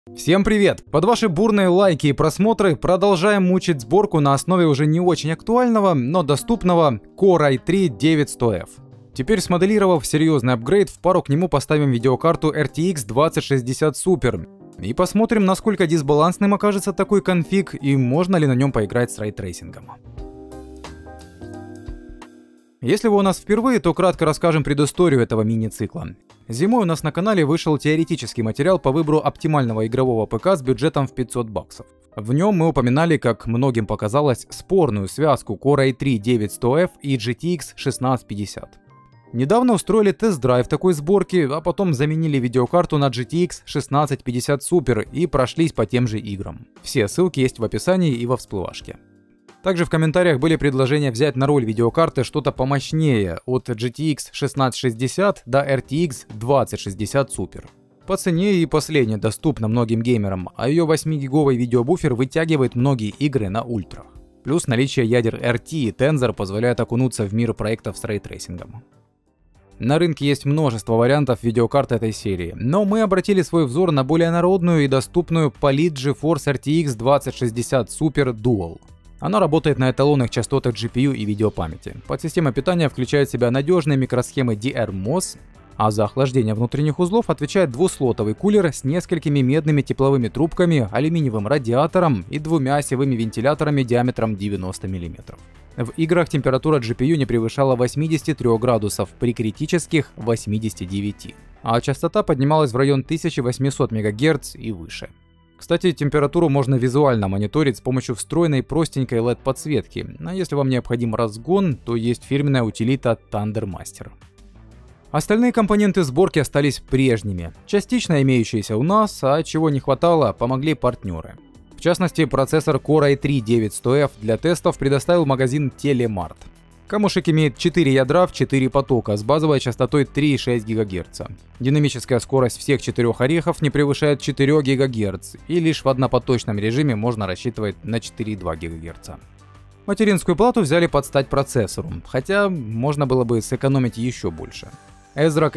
Всем привет! Под ваши бурные лайки и просмотры продолжаем мучить сборку на основе уже не очень актуального, но доступного Core i3-9100F. Теперь, смоделировав серьезный апгрейд, в пару к нему поставим видеокарту RTX 2060 Super и посмотрим, насколько дисбалансным окажется такой конфиг и можно ли на нем поиграть с рейтрейсингом. Если вы у нас впервые, то кратко расскажем предысторию этого мини-цикла. Зимой у нас на канале вышел теоретический материал по выбору оптимального игрового ПК с бюджетом в 500 баксов. В нем мы упоминали, как многим показалось, спорную связку Core i3-9100F и GTX 1650. Недавно устроили тест-драйв такой сборки, а потом заменили видеокарту на GTX 1650 Super и прошлись по тем же играм. Все ссылки есть в описании и во всплывашке. Также в комментариях были предложения взять на роль видеокарты что-то помощнее, от GTX 1660 до RTX 2060 Super. По цене и последнее доступно многим геймерам, а ее 8-гиговый видеобуфер вытягивает многие игры на ультрах. Плюс наличие ядер RT и Tensor позволяет окунуться в мир проектов с рейтрейсингом. На рынке есть множество вариантов видеокарт этой серии, но мы обратили свой взор на более народную и доступную Polit GeForce RTX 2060 Super Dual. Она работает на эталонных частотах GPU и видеопамяти. Подсистема питания включает в себя надежные микросхемы DRMOS, а за охлаждение внутренних узлов отвечает двуслотовый кулер с несколькими медными тепловыми трубками, алюминиевым радиатором и двумя осевыми вентиляторами диаметром 90 мм. В играх температура GPU не превышала 83 градусов при критических 89, а частота поднималась в район 1800 МГц и выше. Кстати, температуру можно визуально мониторить с помощью встроенной простенькой LED-подсветки, а если вам необходим разгон, то есть фирменная утилита ThunderMaster. Остальные компоненты сборки остались прежними, частично имеющиеся у нас, а чего не хватало, помогли партнеры. В частности, процессор Core i3-9100F для тестов предоставил магазин Telemart. Камушек имеет 4 ядра в 4 потока с базовой частотой 3,6 ГГц. Динамическая скорость всех 4 орехов не превышает 4 ГГц, и лишь в однопоточном режиме можно рассчитывать на 4,2 ГГц. Материнскую плату взяли под стать процессору, хотя можно было бы сэкономить еще больше. ASRock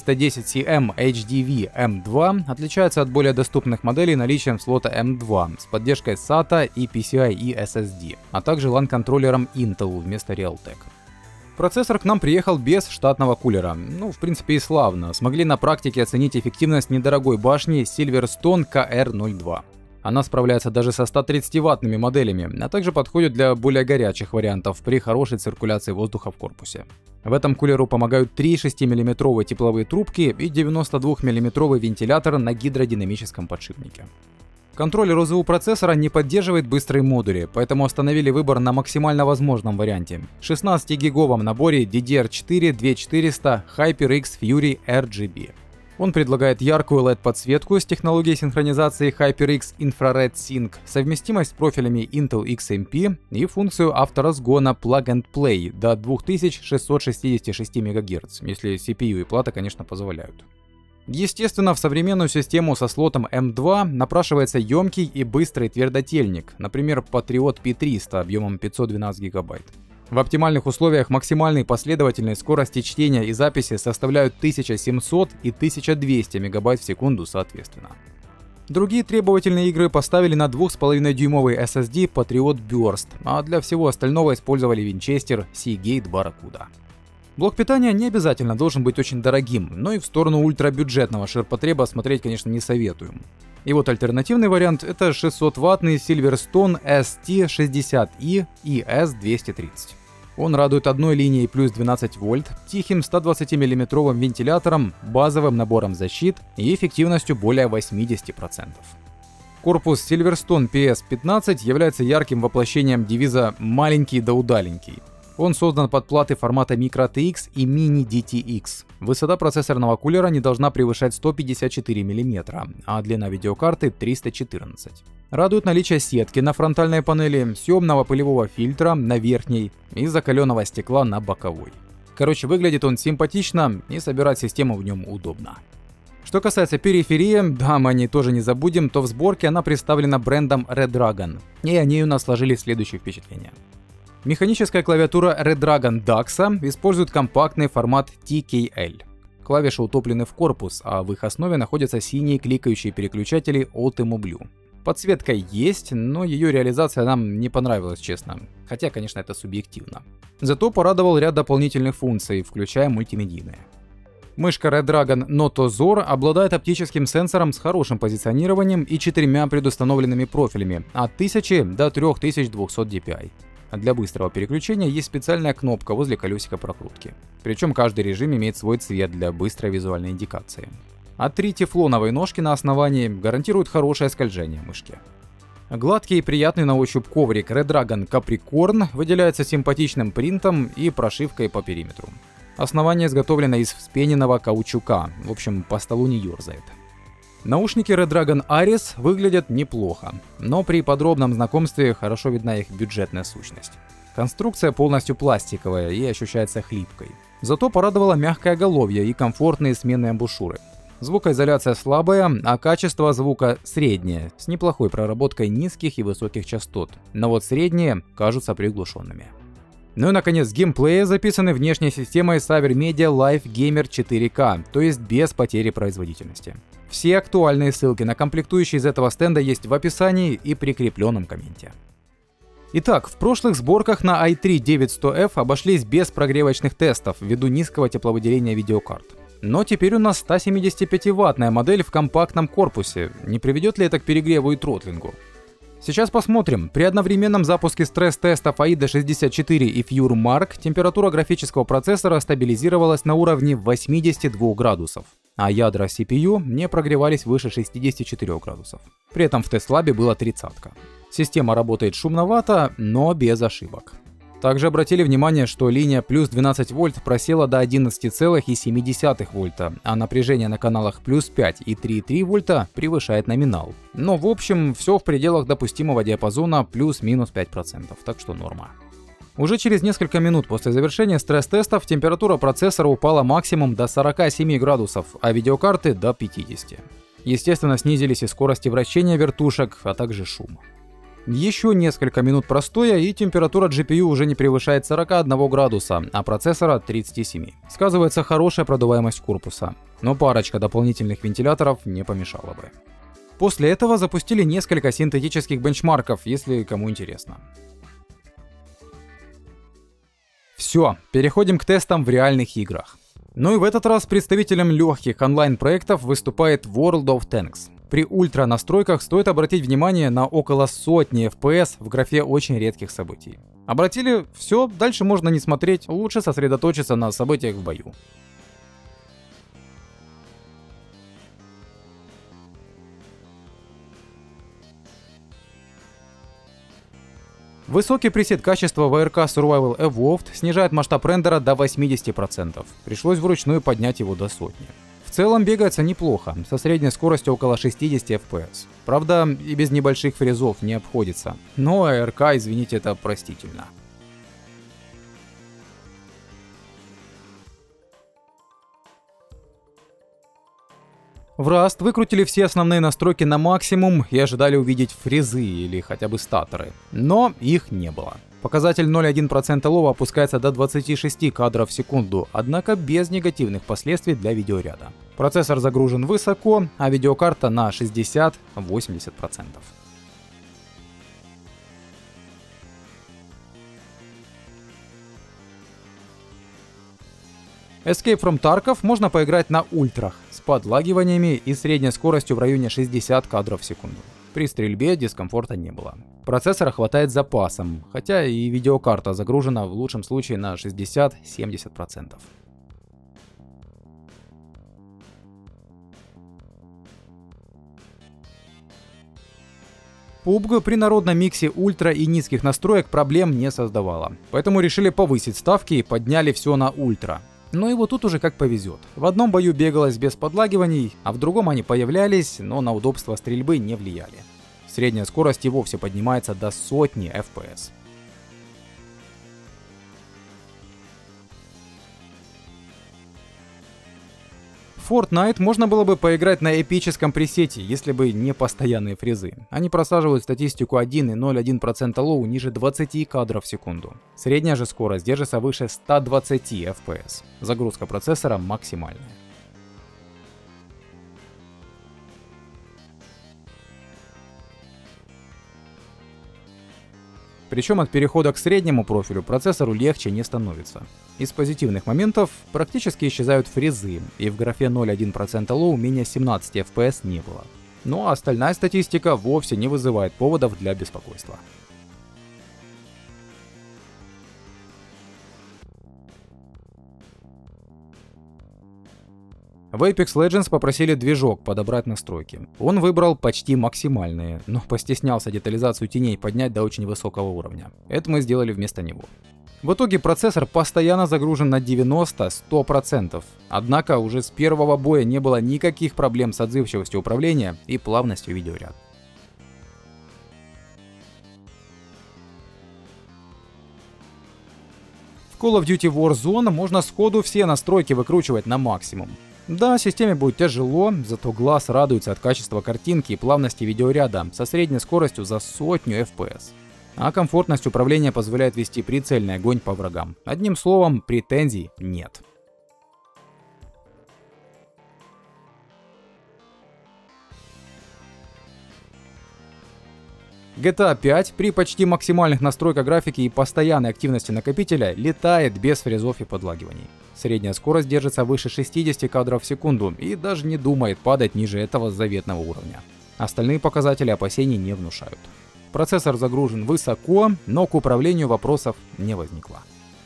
H310CM HDV M2 отличается от более доступных моделей наличием слота M2 с поддержкой SATA и PCIe SSD, а также LAN-контроллером Intel вместо Realtek. Процессор к нам приехал без штатного кулера, в принципе и славно, смогли на практике оценить эффективность недорогой башни Silverstone KR02. Она справляется даже со 130-ваттными моделями, а также подходит для более горячих вариантов при хорошей циркуляции воздуха в корпусе. В этом кулеру помогают 3 6-мм тепловые трубки и 92-мм вентилятор на гидродинамическом подшипнике. Контроллер ОЗУ процессора не поддерживает быстрые модули, поэтому остановили выбор на максимально возможном варианте – 16-гиговом наборе DDR4-2400 HyperX Fury RGB. Он предлагает яркую LED-подсветку с технологией синхронизации HyperX Infrared Sync, совместимость с профилями Intel XMP и функцию авторазгона Plug and Play до 2666 МГц, если CPU и плата, конечно, позволяют. Естественно, в современную систему со слотом M2 напрашивается емкий и быстрый твердотельник, например, Patriot P300 объемом 512 ГБ. В оптимальных условиях максимальные последовательные скорости чтения и записи составляют 1700 и 1200 МБ в секунду соответственно. Другие требовательные игры поставили на 2,5-дюймовый SSD Patriot Burst, а для всего остального использовали Winchester Seagate Barracuda. Блок питания не обязательно должен быть очень дорогим, но и в сторону ультрабюджетного ширпотреба смотреть, конечно, не советуем. И вот альтернативный вариант — это 600-ваттный Silverstone ST60i ES230. Он радует одной линией плюс 12 вольт, тихим 120-мм вентилятором, базовым набором защит и эффективностью более 80%. Корпус Silverstone PS15 является ярким воплощением девиза «маленький да удаленький». Он создан под платы формата Micro-TX и Mini-DTX. Высота процессорного кулера не должна превышать 154 мм, а длина видеокарты 314. Радует наличие сетки на фронтальной панели, съемного пылевого фильтра на верхней и закаленного стекла на боковой. Короче, выглядит он симпатично и собирать систему в нем удобно. Что касается периферии, да, мы о ней тоже не забудем, то в сборке она представлена брендом Redragon, и о ней у нас сложились следующие впечатления. Механическая клавиатура Redragon DAX использует компактный формат TKL. Клавиши утоплены в корпус, а в их основе находятся синие кликающие переключатели Ultimo Blue. Подсветка есть, но ее реализация нам не понравилась, честно. Хотя, конечно, это субъективно. Зато порадовал ряд дополнительных функций, включая мультимедийные. Мышка Redragon Noto Zor обладает оптическим сенсором с хорошим позиционированием и 4 предустановленными профилями от 1000 до 3200 dpi. Для быстрого переключения есть специальная кнопка возле колесика прокрутки. Причем каждый режим имеет свой цвет для быстрой визуальной индикации. А 3 тефлоновые ножки на основании гарантируют хорошее скольжение мышки. Гладкий и приятный на ощупь коврик Redragon Capricorn выделяется симпатичным принтом и прошивкой по периметру. Основание изготовлено из вспененного каучука, в общем, по столу не ерзает. Наушники Redragon Ares выглядят неплохо, но при подробном знакомстве хорошо видна их бюджетная сущность. Конструкция полностью пластиковая и ощущается хлипкой. Зато порадовало мягкое оголовье и комфортные сменные амбушюры. Звукоизоляция слабая, а качество звука среднее, с неплохой проработкой низких и высоких частот, но вот средние кажутся приглушенными. Ну и наконец, геймплей записаны внешней системой Saber-Media Live Gamer 4K, то есть без потери производительности. Все актуальные ссылки на комплектующие из этого стенда есть в описании и прикрепленном комменте. Итак, в прошлых сборках на i3-9100F обошлись без прогревочных тестов ввиду низкого тепловыделения видеокарт. Но теперь у нас 175-ваттная модель в компактном корпусе. Не приведет ли это к перегреву и тротлингу? Сейчас посмотрим. При одновременном запуске стресс-тестов AIDA 64 и Fure Mark температура графического процессора стабилизировалась на уровне 82 градусов, а ядра CPU не прогревались выше 64 градусов. При этом в тест-лабе была 30-ка. Система работает шумновато, но без ошибок. Также обратили внимание, что линия плюс 12 вольт просела до 11,7 вольта, а напряжение на каналах плюс 5 и 3,3 вольта превышает номинал. Но в общем все в пределах допустимого диапазона плюс-минус 5%, так что норма. Уже через несколько минут после завершения стресс-тестов температура процессора упала максимум до 47 градусов, а видеокарты до 50. Естественно, снизились и скорости вращения вертушек, а также шум. Еще несколько минут простоя, и температура GPU уже не превышает 41 градуса, а процессора 37. Сказывается хорошая продуваемость корпуса, но парочка дополнительных вентиляторов не помешала бы. После этого запустили несколько синтетических бенчмарков, если кому интересно. Все, переходим к тестам в реальных играх. Ну и в этот раз представителем легких онлайн-проектов выступает World of Tanks. При ультра настройках стоит обратить внимание на около сотни FPS в графе очень редких событий. Обратили? Все, дальше можно не смотреть, лучше сосредоточиться на событиях в бою. Высокий пресет качества VRK Survival Evolved снижает масштаб рендера до 80%. Пришлось вручную поднять его до сотни. В целом бегается неплохо, со средней скоростью около 60 FPS. Правда, и без небольших фризов не обходится. Но ARK, извините, это простительно. В Rust выкрутили все основные настройки на максимум и ожидали увидеть фризы или хотя бы статоры. Но их не было. Показатель 0,1% лова опускается до 26 кадров в секунду, однако без негативных последствий для видеоряда. Процессор загружен высоко, а видеокарта на 60-80%. Escape from Tarkov можно поиграть на ультрах с подлагиваниями и средней скоростью в районе 60 кадров в секунду. При стрельбе дискомфорта не было. Процессора хватает с запасом, хотя и видеокарта загружена в лучшем случае на 60-70%. PUBG при народном миксе ультра и низких настроек проблем не создавала, поэтому решили повысить ставки и подняли все на ультра. Но и вот тут уже как повезет. В одном бою бегалось без подлагиваний, а в другом они появлялись, но на удобство стрельбы не влияли. Средняя скорость и вовсе поднимается до сотни FPS. Fortnite можно было бы поиграть на эпическом пресете, если бы не постоянные фризы. Они просаживают статистику 1,01% лоу ниже 20 кадров в секунду. Средняя же скорость держится выше 120 FPS. Загрузка процессора максимальная. Причем от перехода к среднему профилю процессору легче не становится. Из позитивных моментов практически исчезают фризы, и в графе 0,1% low менее 17 FPS не было. Ну а остальная статистика вовсе не вызывает поводов для беспокойства. В Apex Legends попросили движок подобрать настройки. Он выбрал почти максимальные, но постеснялся детализацию теней поднять до очень высокого уровня. Это мы сделали вместо него. В итоге процессор постоянно загружен на 90-100%. Однако уже с первого боя не было никаких проблем с отзывчивостью управления и плавностью видеоряда. В Call of Duty Warzone можно сходу все настройки выкручивать на максимум. Да, системе будет тяжело, зато глаз радуется от качества картинки и плавности видеоряда со средней скоростью за 100 FPS. А комфортность управления позволяет вести прицельный огонь по врагам. Одним словом, претензий нет. GTA 5 при почти максимальных настройках графики и постоянной активности накопителя летает без фризов и подлагиваний. Средняя скорость держится выше 60 кадров в секунду и даже не думает падать ниже этого заветного уровня. Остальные показатели опасений не внушают. Процессор загружен высоко, но к управлению вопросов не возникло.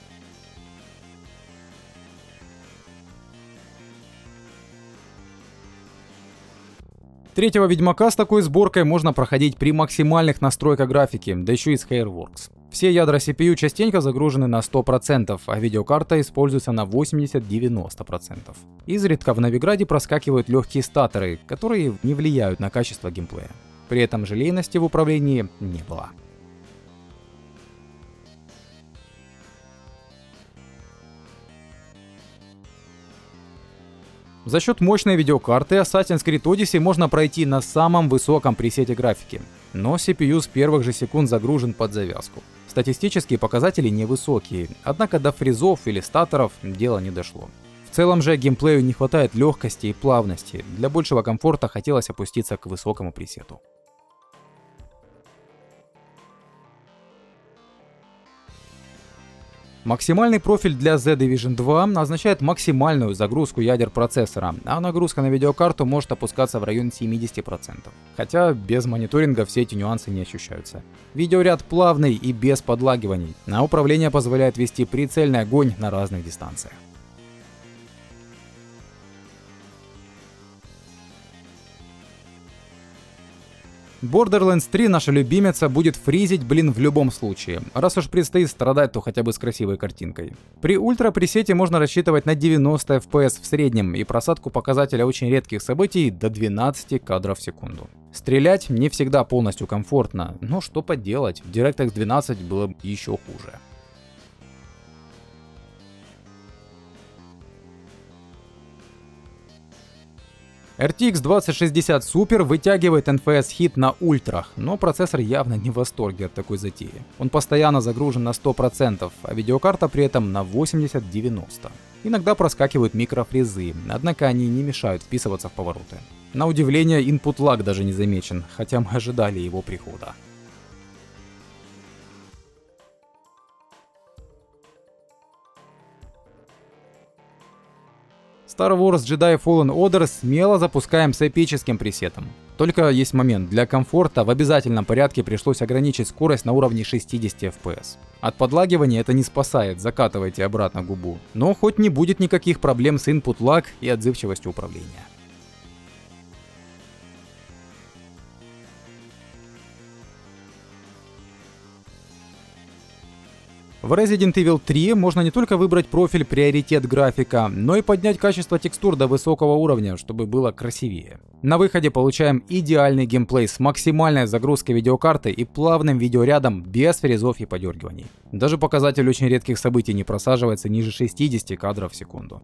Третьего Ведьмака с такой сборкой можно проходить при максимальных настройках графики, да еще и с Hairworks. Все ядра CPU частенько загружены на 100%, а видеокарта используется на 80-90%. Изредка в Новиграде проскакивают легкие статоры, которые не влияют на качество геймплея. При этом желейности в управлении не было. За счет мощной видеокарты Assassin's Creed Odyssey можно пройти на самом высоком пресете графики, но CPU с первых же секунд загружен под завязку. Статистические показатели невысокие, однако до фризов или статоров дело не дошло. В целом же геймплею не хватает легкости и плавности, для большего комфорта хотелось опуститься к высокому пресету. Максимальный профиль для The Division 2 означает максимальную загрузку ядер процессора, а нагрузка на видеокарту может опускаться в район 70%. Хотя без мониторинга все эти нюансы не ощущаются. Видеоряд плавный и без подлагиваний, а управление позволяет вести прицельный огонь на разных дистанциях. Borderlands 3, наша любимица, будет фризить, в любом случае. Раз уж предстоит страдать, то хотя бы с красивой картинкой. При ультра пресете можно рассчитывать на 90 FPS в среднем и просадку показателя очень редких событий до 12 кадров в секунду. Стрелять не всегда полностью комфортно, но что поделать, в DirectX 12 было еще хуже. RTX 2060 Super вытягивает NFS хит на ультрах, но процессор явно не в восторге от такой затеи. Он постоянно загружен на 100%, а видеокарта при этом на 80-90%. Иногда проскакивают микрофризы, однако они не мешают вписываться в повороты. На удивление, input lag даже не замечен, хотя мы ожидали его прихода. Star Wars Jedi Fallen Order смело запускаем с эпическим пресетом. Только есть момент, для комфорта в обязательном порядке пришлось ограничить скорость на уровне 60 FPS. От подлагивания это не спасает, закатывайте обратно губу. Но хоть не будет никаких проблем с input lag и отзывчивостью управления. В Resident Evil 3 можно не только выбрать профиль приоритет графика, но и поднять качество текстур до высокого уровня, чтобы было красивее. На выходе получаем идеальный геймплей с максимальной загрузкой видеокарты и плавным видеорядом без фризов и подергиваний. Даже показатель очень редких событий не просаживается ниже 60 кадров в секунду.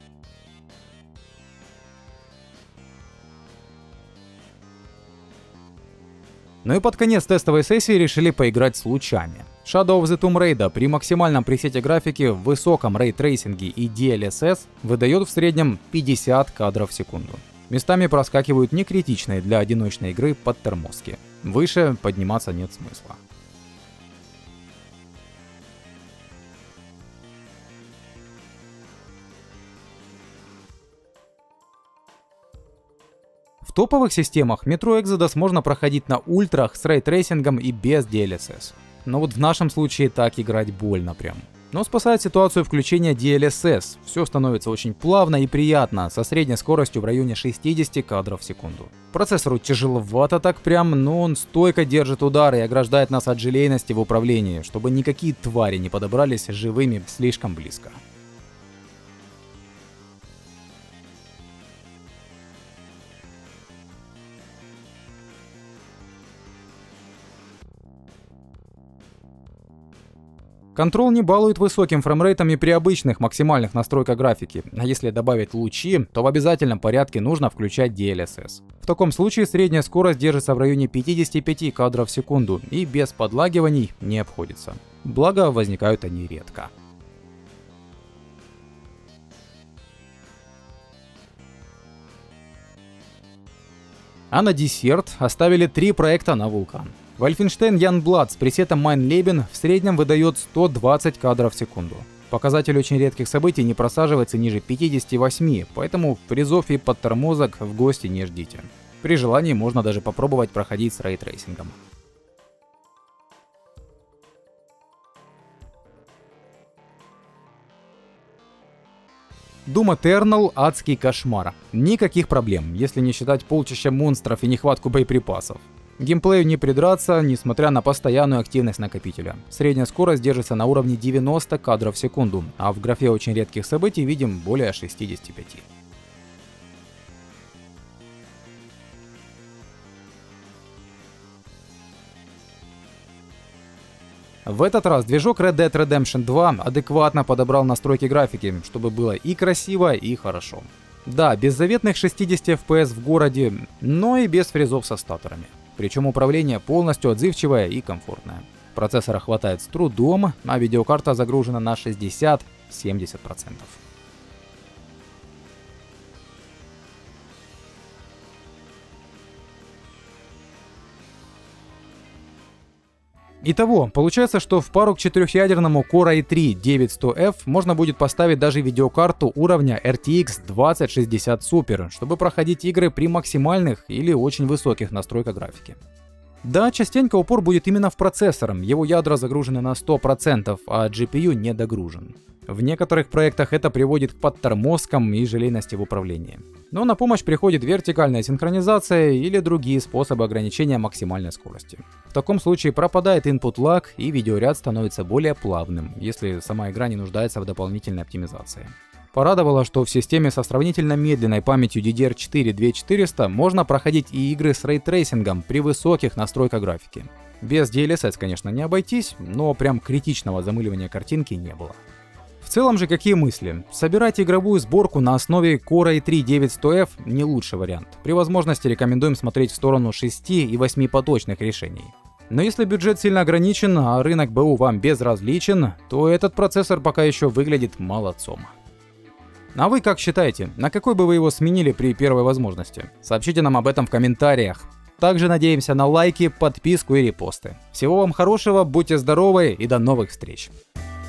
Ну и под конец тестовой сессии решили поиграть с лучами. Shadow of the Tomb Raider при максимальном пресете графики, в высоком рейтрейсинге и DLSS выдает в среднем 50 кадров в секунду. Местами проскакивают некритичные для одиночной игры подтормозки. Выше подниматься нет смысла. В топовых системах Metro Exodus можно проходить на ультрах с рейтрейсингом и без DLSS. Но вот в нашем случае так играть больно прям. Но спасает ситуацию включение DLSS. Все становится очень плавно и приятно, со средней скоростью в районе 60 кадров в секунду. Процессору тяжеловато так прям, но он стойко держит удар и ограждает нас от желейности в управлении, чтобы никакие твари не подобрались живыми слишком близко. Control не балует высоким фреймрейтом и при обычных максимальных настройках графики, а если добавить лучи, то в обязательном порядке нужно включать DLSS. В таком случае средняя скорость держится в районе 55 кадров в секунду и без подлагиваний не обходится. Благо, возникают они редко. А на десерт оставили 3 проекта на Vulkan. Wolfenstein Youngblood с пресетом Mein-Leben в среднем выдает 120 кадров в секунду. Показатель очень редких событий не просаживается ниже 58, поэтому фризов и подтормозок в гости не ждите. При желании можно даже попробовать проходить с рейтрейсингом. Doom Eternal — адский кошмар. Никаких проблем, если не считать полчища монстров и нехватку боеприпасов. Геймплею не придраться, несмотря на постоянную активность накопителя. Средняя скорость держится на уровне 90 кадров в секунду, а в графе очень редких событий видим более 65. В этот раз движок Red Dead Redemption 2 адекватно подобрал настройки графики, чтобы было и красиво, и хорошо. Да, без заветных 60 FPS в городе, но и без фризов со статорами. Причем управление полностью отзывчивое и комфортное. Процессора хватает с трудом, а видеокарта загружена на 60-70%. Итого, получается, что в пару к четырехъядерному Core i3-9100F можно будет поставить даже видеокарту уровня RTX 2060 Super, чтобы проходить игры при максимальных или очень высоких настройках графики. Да, частенько упор будет именно в процессор, его ядра загружены на 100%, а GPU не догружен. В некоторых проектах это приводит к подтормозкам и желейности в управлении. Но на помощь приходит вертикальная синхронизация или другие способы ограничения максимальной скорости. В таком случае пропадает input lag и видеоряд становится более плавным, если сама игра не нуждается в дополнительной оптимизации. Порадовало, что в системе со сравнительно медленной памятью DDR4-2400 можно проходить и игры с рейтрейсингом при высоких настройках графики. Без DLSS, конечно, не обойтись, но прям критичного замыливания картинки не было. В целом же какие мысли? Собирать игровую сборку на основе Core i3-9100F не лучший вариант. При возможности рекомендуем смотреть в сторону 6 и 8 поточных решений. Но если бюджет сильно ограничен, а рынок БУ вам безразличен, то этот процессор пока еще выглядит молодцом. А вы как считаете, на какой бы вы его сменили при первой возможности? Сообщите нам об этом в комментариях. Также надеемся на лайки, подписку и репосты. Всего вам хорошего, будьте здоровы и до новых встреч!